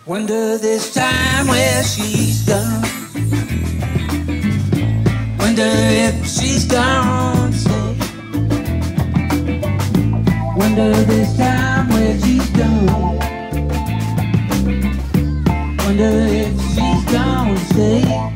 Wonder this time where she's gone. Wonder if she's gone to stay. Wonder this time where she's gone. Wonder if she's gone to stay.